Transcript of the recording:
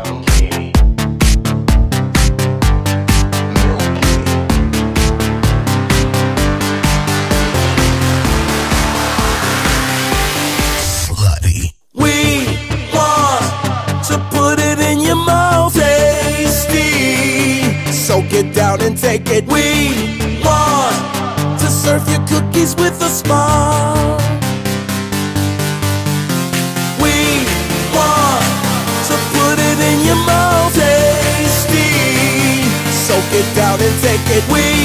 So get down and take it. We want to serve you cookies with a smile. We want to put it in your mouth tasty. So get down and take it. We